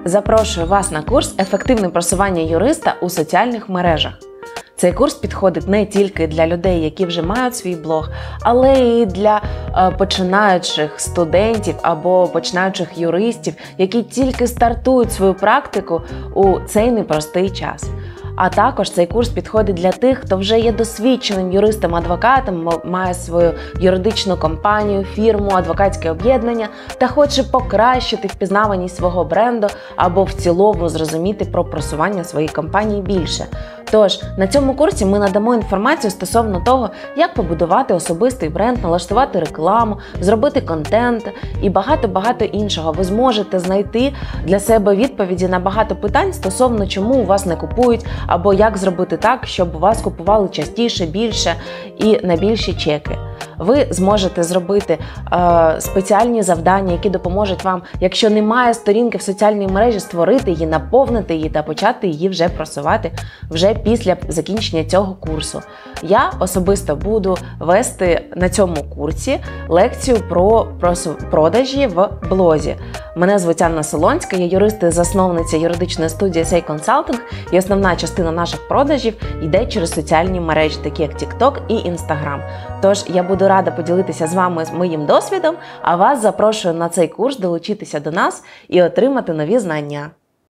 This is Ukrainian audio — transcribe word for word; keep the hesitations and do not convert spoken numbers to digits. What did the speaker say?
Запрошую вас на курс «Ефективне просування юриста у соціальних мережах». Цей курс підходить не тільки для людей, які вже мають свій блог, але і для е, починаючих студентів або починаючих юристів, які тільки стартують свою практику у цей непростий час. А також цей курс підходить для тих, хто вже є досвідченим юристом-адвокатом, має свою юридичну компанію, фірму, адвокатське об'єднання та хоче покращити впізнаваність свого бренду або в цілому зрозуміти про просування своєї компанії більше. Тож, на цьому курсі ми надамо інформацію стосовно того, як побудувати особистий бренд, налаштувати рекламу, зробити контент і багато-багато іншого. Ви зможете знайти для себе відповіді на багато питань стосовно чому у вас не купують, або як зробити так, щоб у вас купували частіше, більше і на більші чеки. Ви зможете зробити е, спеціальні завдання, які допоможуть вам, якщо немає сторінки в соціальній мережі, створити її, наповнити її та почати її вже просувати вже після закінчення цього курсу. Я особисто буду вести на цьому курсі лекцію про продажі в блозі. Мене звуть Анна Солонська, я юрист і засновниця юридичної студії Сей Консалтинг, і основна частина наших продажів йде через соціальні мережі, такі як TikTok і Instagram. Тож я буду рада поділитися з вами моїм досвідом, а вас запрошую на цей курс долучитися до нас і отримати нові знання.